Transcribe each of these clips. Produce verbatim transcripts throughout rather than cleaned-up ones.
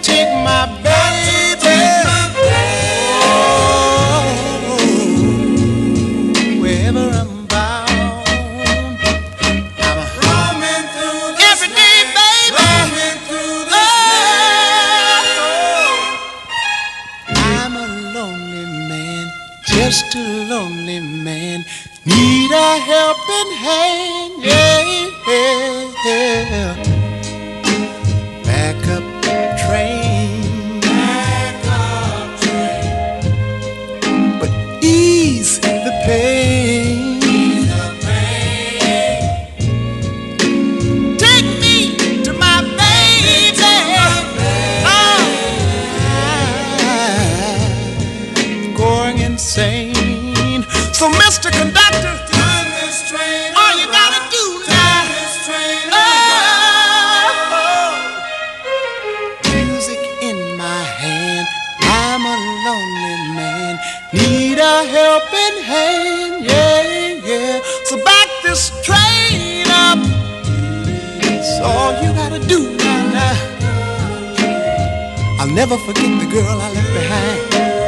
take my baby. Oh, wherever I'm bound, I'm roaming through this every day, baby. Roaming through this oh, I'm a lonely man, just a lonely man. Need a helping hand, yeah, yeah. Back up train, back up train, but ease the pain, ease the pain. Take me to my baby. Oh, I'm going insane. So, Mister Conductor, turn this train. All you gotta do now. Turn this train. Oh, music in my hand. I'm a lonely man. Need a helping hand. Yeah, yeah. So back this train up. That's all you gotta do now. now. I'll never forget the girl I left behind.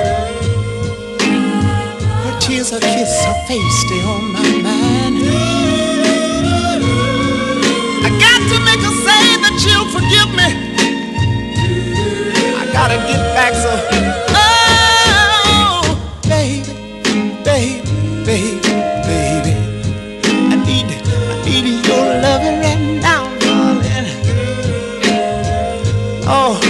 Tears, her kiss, her face stay on my mind. I got to make her say that she'll forgive me. I gotta get back so. Oh, baby, baby, baby, baby. I need, I need your loving right now, darling. Oh.